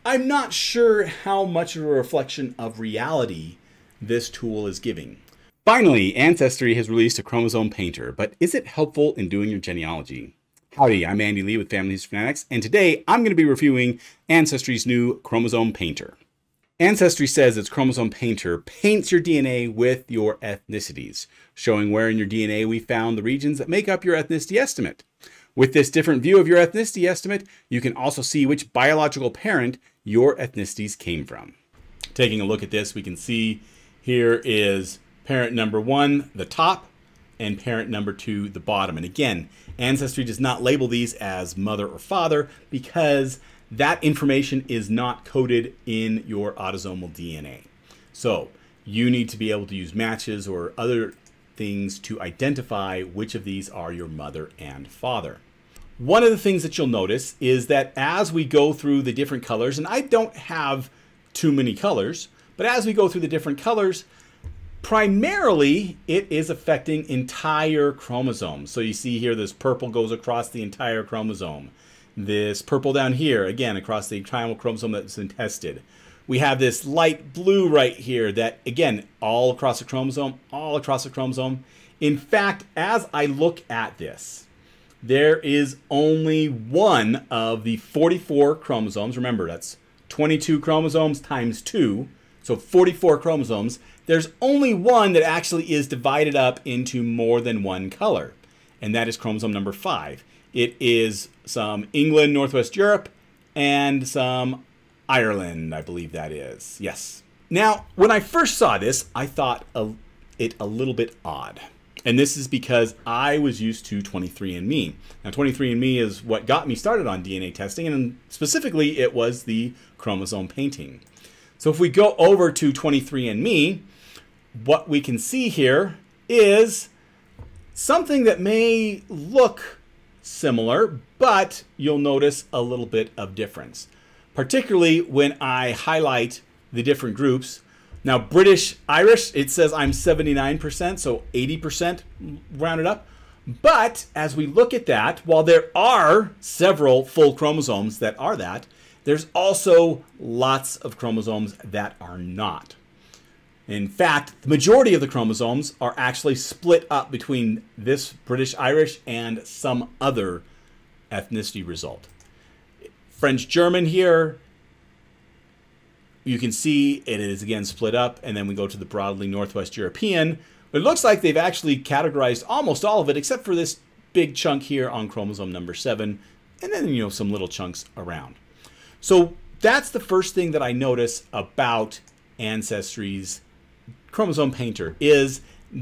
I'm not sure how much of a reflection of reality this tool is giving. Finally, Ancestry has released a chromosome painter, but is it helpful in doing your genealogy? Howdy, I'm Andy Lee with Fanatics, and today I'm going to be reviewing Ancestry's new chromosome painter. Ancestry says its chromosome painter paints your DNA with your ethnicities, showing where in your DNA we found the regions that make up your ethnicity estimate. With this different view of your ethnicity estimate, you can also see which biological parent your ethnicities came from. Taking a look at this, we can see here is parent number 1, the top, and parent number 2, the bottom. And again, Ancestry does not label these as mother or father because that information is not coded in your autosomal DNA. So you need to be able to use matches or other things to identify which of these are your mother and father. One of the things that you'll notice is that as we go through the different colors, and I don't have too many colors, but as we go through the different colors, primarily it is affecting entire chromosomes. So you see here this purple goes across the entire chromosome. This purple down here, again, across the entire chromosome that's been tested. We have this light blue right here that, again, all across the chromosome, all across the chromosome. In fact, as I look at this, there is only one of the 44 chromosomes. Remember, that's 22 chromosomes times 2, so 44 chromosomes. There's only one that actually is divided up into more than one color, and that is chromosome number 5. It is some England, Northwest Europe, and some Ireland, I believe that is. Yes. Now, when I first saw this, I thought it a little bit odd. And this is because I was used to 23andMe. Now, 23andMe is what got me started on DNA testing, and specifically, it was the chromosome painting. So if we go over to 23andMe, what we can see here is something that may look similar, but you'll notice a little bit of difference, particularly when I highlight the different groups. Now, British Irish, it says I'm 79%, so 80% rounded up. But as we look at that, while there are several full chromosomes that are that, there's also lots of chromosomes that are not. In fact, the majority of the chromosomes are actually split up between this British Irish and some other ethnicity result. French German here, you can see it is again split up, and then we go to the broadly Northwest European. But it looks like they've actually categorized almost all of it except for this big chunk here on chromosome number 7, and then, you know, some little chunks around. So that's the first thing that I notice about Ancestry's chromosome painter is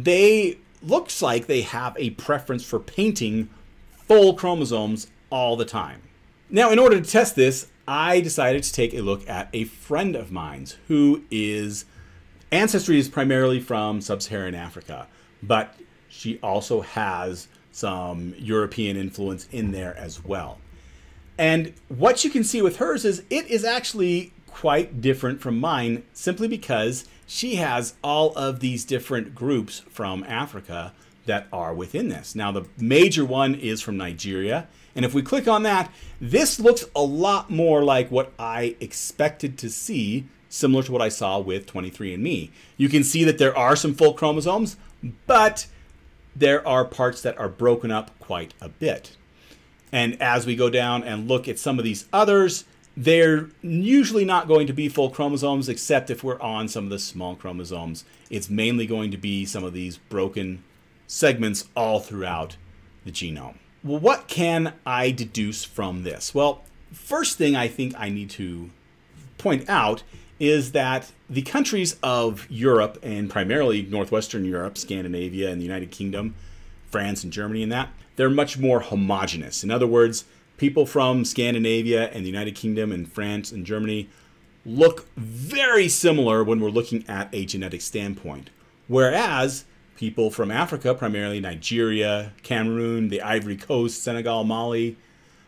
looks like they have a preference for painting full chromosomes all the time. Now, in order to test this, I decided to take a look at a friend of mine's who is, Ancestry is primarily from sub-Saharan Africa, but she also has some European influence in there as well. And what you can see with hers is it is actually quite different from mine simply because she has all of these different groups from Africa that are within this. Now, the major one is from Nigeria. And if we click on that, this looks a lot more like what I expected to see, similar to what I saw with 23andMe. You can see that there are some full chromosomes, but there are parts that are broken up quite a bit. And as we go down and look at some of these others, they're usually not going to be full chromosomes, except if we're on some of the small chromosomes. It's mainly going to be some of these broken segments all throughout the genome. Well, what can I deduce from this? Well, first thing I think I need to point out is that the countries of Europe, and primarily Northwestern Europe, Scandinavia and the United Kingdom, France and Germany and that, they're much more homogeneous. In other words, people from Scandinavia and the United Kingdom and France and Germany look very similar when we're looking at a genetic standpoint. Whereas people from Africa, primarily Nigeria, Cameroon, the Ivory Coast, Senegal, Mali,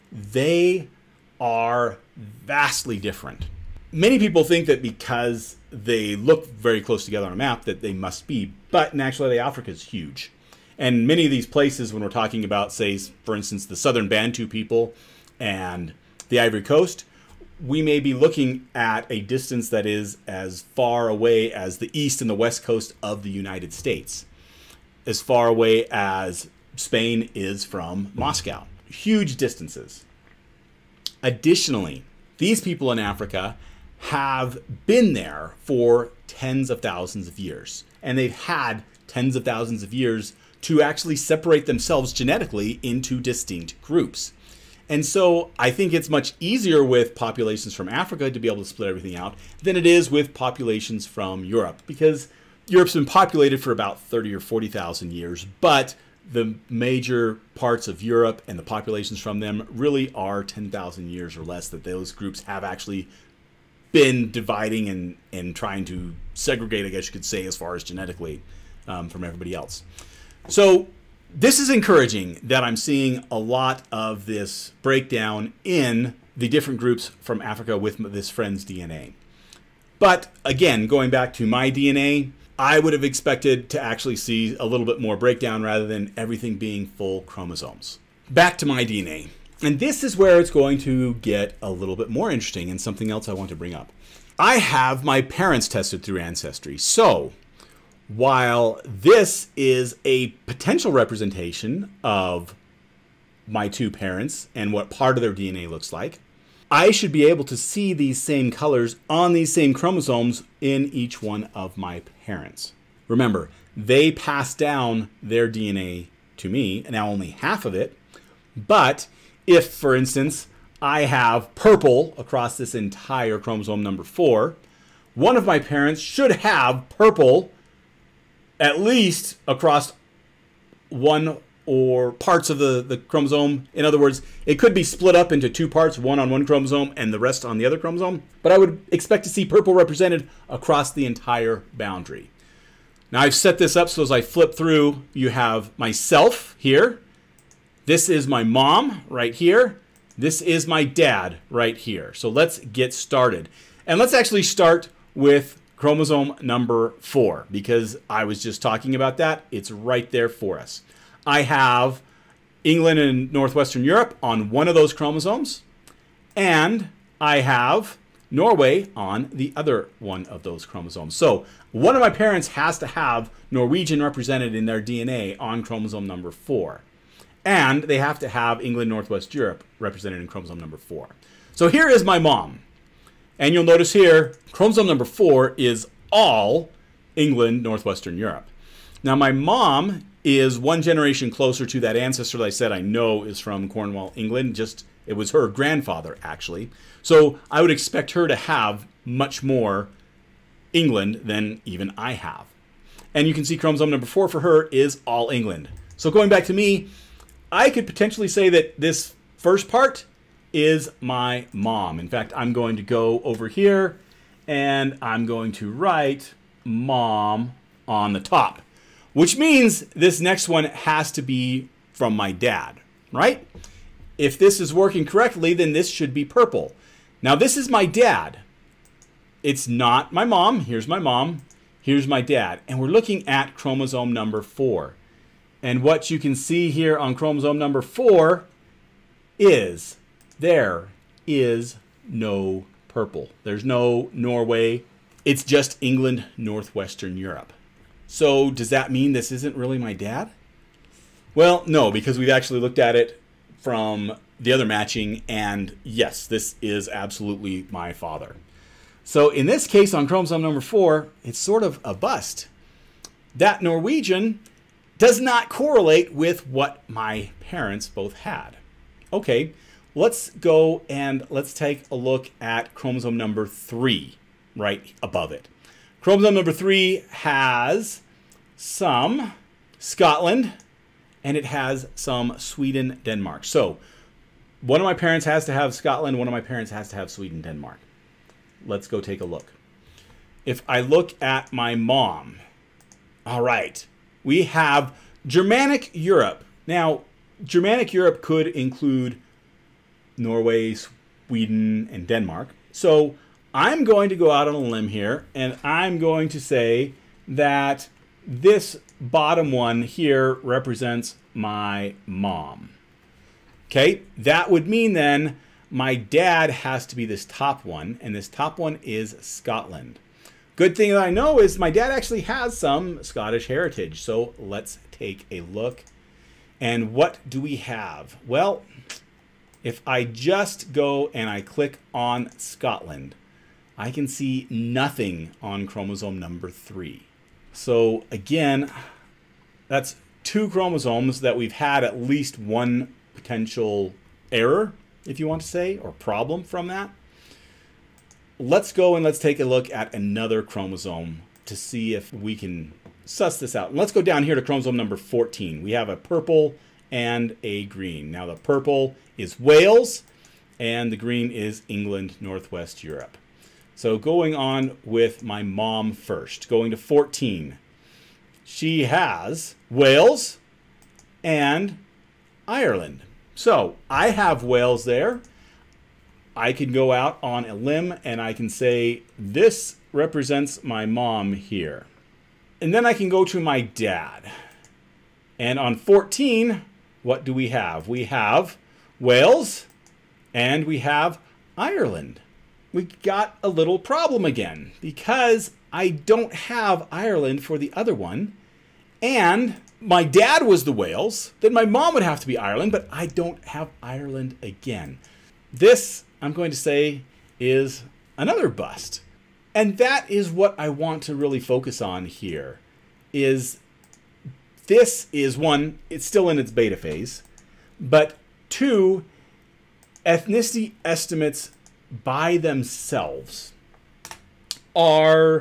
they are vastly different. Many people think that because they look very close together on a map that they must be, but in actuality, Africa is huge. And many of these places, when we're talking about, say, for instance, the Southern Bantu people and the Ivory Coast, we may be looking at a distance that is as far away as the east and the west coast of the United States, as far away as Spain is from Moscow. Huge distances. Additionally, these people in Africa have been there for tens of thousands of years, and they've had tens of thousands of years to actually separate themselves genetically into distinct groups. And so I think it's much easier with populations from Africa to be able to split everything out than it is with populations from Europe, because Europe's been populated for about 30 or 40,000 years, but the major parts of Europe and the populations from them really are 10,000 years or less that those groups have actually been dividing and trying to segregate, I guess you could say, as far as genetically from everybody else. So this is encouraging that I'm seeing a lot of this breakdown in the different groups from Africa with this friend's DNA. But again, going back to my DNA, I would have expected to actually see a little bit more breakdown rather than everything being full chromosomes. Back to my DNA. And this is where it's going to get a little bit more interesting, and something else I want to bring up. I have my parents tested through Ancestry. So while this is a potential representation of my two parents and what part of their DNA looks like, I should be able to see these same colors on these same chromosomes in each one of my parents. Remember, they passed down their DNA to me, now only half of it, but if, for instance, I have purple across this entire chromosome number 4, one of my parents should have purple at least across one or parts of the chromosome. In other words, it could be split up into two parts, one on one chromosome and the rest on the other chromosome. But I would expect to see purple represented across the entire boundary. Now I've set this up so as I flip through, you have myself here. This is my mom right here. This is my dad right here. So let's get started. And let's actually start with chromosome number 4, because I was just talking about that. It's right there for us. I have England and Northwestern Europe on one of those chromosomes, and I have Norway on the other one of those chromosomes. So one of my parents has to have Norwegian represented in their DNA on chromosome number 4. And they have to have England, Northwest Europe represented in chromosome number 4. So here is my mom. And you'll notice here, chromosome number 4 is all England, Northwestern Europe. Now my mom is one generation closer to that ancestor that I said I know is from Cornwall, England. It was her grandfather, actually. So I would expect her to have much more England than even I have. And you can see chromosome number 4 for her is all England. So going back to me, I could potentially say that this first part is my mom. In fact, I'm going to go over here and I'm going to write mom on the top, which means this next one has to be from my dad, right? If this is working correctly, then this should be purple. Now this is my dad. It's not my mom. Here's my mom. Here's my dad. And we're looking at chromosome number 4. And what you can see here on chromosome number 4 is there is no purple. There's no Norway. It's just England, Northwestern Europe. So does that mean this isn't really my dad? Well, no, because we've actually looked at it from the other matching, and yes, this is absolutely my father. So in this case, on chromosome number 4, it's sort of a bust. That Norwegian does not correlate with what my parents both had. Okay, let's go and let's take a look at chromosome number 3 right above it. Chromosome number 3 has some Scotland and it has some Sweden, Denmark. So one of my parents has to have Scotland, one of my parents has to have Sweden, Denmark. Let's go take a look. If I look at my mom, all right, we have Germanic Europe. Now, Germanic Europe could include Norway, Sweden, and Denmark. So I'm going to go out on a limb here, and I'm going to say that this bottom one here represents my mom. Okay, that would mean then my dad has to be this top one, and this top one is Scotland. Good thing that I know is my dad actually has some Scottish heritage. So let's take a look. And what do we have? Well, if I just go and I click on Scotland, I can see nothing on chromosome number 3. So again, that's 2 chromosomes that we've had at least one potential error, if you want to say, or problem from that. Let's go and let's take a look at another chromosome to see if we can suss this out. And let's go down here to chromosome number 14. We have a purple and a green. Now the purple is Wales and the green is England, Northwest Europe. So going on with my mom first, going to 14. She has Wales and Ireland. So I have Wales there. I can go out on a limb and I can say this represents my mom here. And then I can go to my dad. And on 14, what do we have? We have Wales and we have Ireland. We got a little problem again because I don't have Ireland for the other one. And my dad was the Wales, then my mom would have to be Ireland, but I don't have Ireland again. This, I'm going to say, is another bust. And that is what I want to really focus on here, is this is one, it's still in its beta phase, but 2, ethnicity estimates by themselves are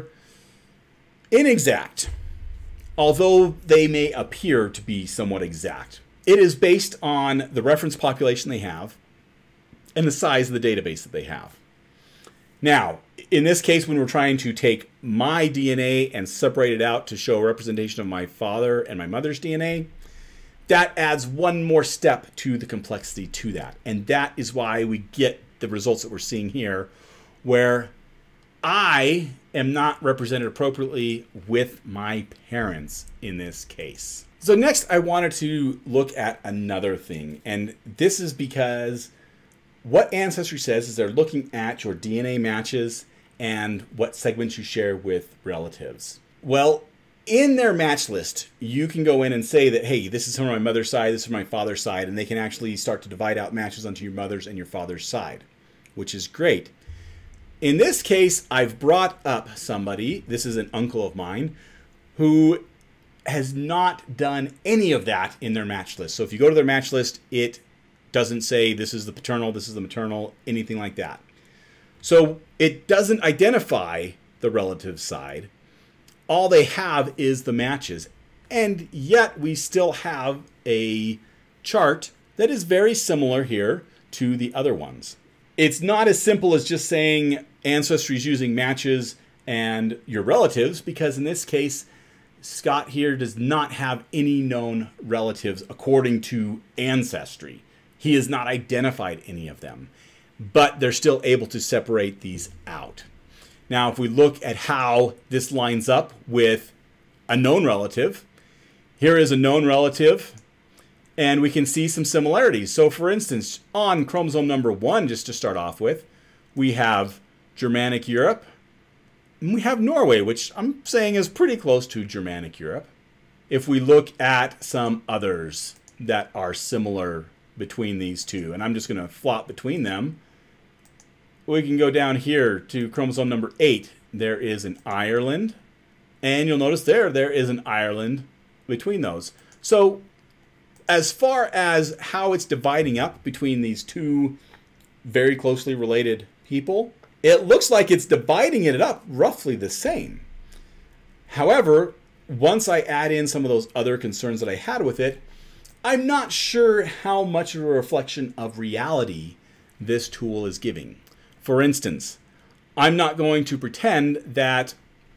inexact. Although they may appear to be somewhat exact. It is based on the reference population they have and the size of the database that they have. Now, in this case, when we're trying to take my DNA and separate it out to show a representation of my father and my mother's DNA, that adds one more step to the complexity to that. And that is why we get the results that we're seeing here, where I am not represented appropriately with my parents in this case. So next I wanted to look at another thing, and this is because what Ancestry says is they're looking at your DNA matches and what segments you share with relatives. Well, in their match list, you can go in and say that, hey, this is from my mother's side, this is from my father's side, and they can actually start to divide out matches onto your mother's and your father's side, which is great. In this case, I've brought up somebody, this is an uncle of mine, who has not done any of that in their match list. So if you go to their match list, it doesn't say this is the paternal, this is the maternal, anything like that. So it doesn't identify the relative side. All they have is the matches. And yet we still have a chart that is very similar here to the other ones. It's not as simple as just saying Ancestry is using matches and your relatives, because in this case, Scott here does not have any known relatives according to Ancestry. He has not identified any of them, but they're still able to separate these out. Now, if we look at how this lines up with a known relative, here is a known relative, and we can see some similarities. So for instance, on chromosome number 1, just to start off with, we have Germanic Europe, and we have Norway, which I'm saying is pretty close to Germanic Europe. If we look at some others that are similar between these two, and I'm just going to flop between them, we can go down here to chromosome number 8. There is an Ireland, and you'll notice there is an Ireland between those. So as far as how it's dividing up between these two very closely related people, it looks like it's dividing it up roughly the same. However, once I add in some of those other concerns that I had with it, I'm not sure how much of a reflection of reality this tool is giving. For instance, I'm not going to pretend that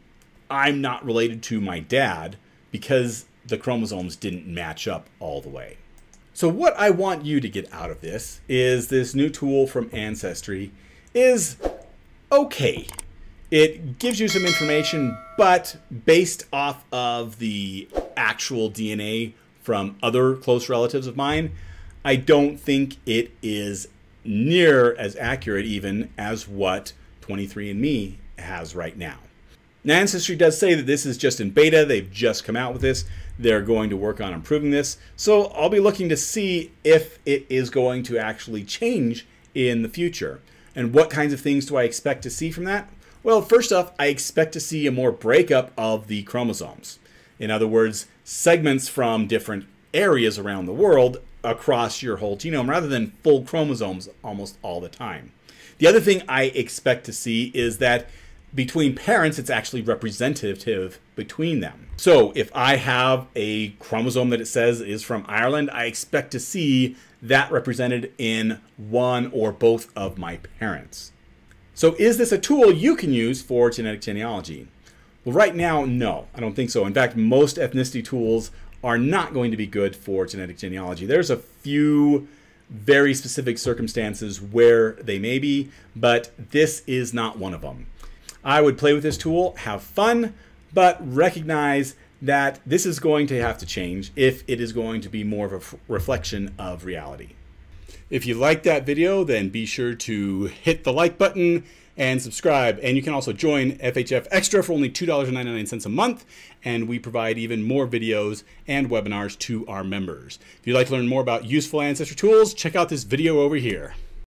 I'm not related to my dad because the chromosomes didn't match up all the way. So what I want you to get out of this is this new tool from Ancestry is okay. It gives you some information, but based off of the actual DNA from other close relatives of mine, I don't think it is near as accurate even as what 23andMe has right now. Now, Ancestry does say that this is just in beta. They've just come out with this. They're going to work on improving this. So I'll be looking to see if it is going to actually change in the future. And what kinds of things do I expect to see from that? Well, first off, I expect to see a more breakup of the chromosomes. In other words, segments from different areas around the world across your whole genome rather than full chromosomes almost all the time. The other thing I expect to see is that between parents, it's actually representative between them. So if I have a chromosome that it says is from Ireland, I expect to see that represented in one or both of my parents. So is this a tool you can use for genetic genealogy? Well, right now, no, I don't think so. In fact, most ethnicity tools are not going to be good for genetic genealogy. There's a few very specific circumstances where they may be, but this is not one of them. I would play with this tool, have fun, but recognize that this is going to have to change if it is going to be more of a reflection of reality. If you liked that video, then be sure to hit the like button and subscribe. And you can also join FHF Extra for only $2.99 a month. And we provide even more videos and webinars to our members. If you'd like to learn more about useful ancestry tools, check out this video over here.